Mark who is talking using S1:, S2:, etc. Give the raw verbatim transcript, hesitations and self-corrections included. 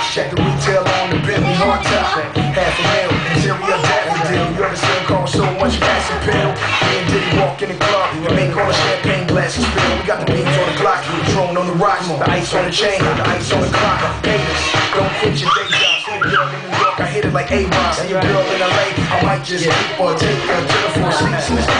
S1: Check the retail on the Bentley hard top. Half a mil, interior daffodil. You ever seen call so much gas and pill? Me and Diddy walk in the club and make all the champagne glasses spill. We got the beans on the Glock, Patron on the rocks, the ice on the chain, the ice on the clock. Haters, don't quit your day job. See a girl in New York, I hit it like A-Rock. See a girl in L A, I might just keep or take her to the Four Seasons.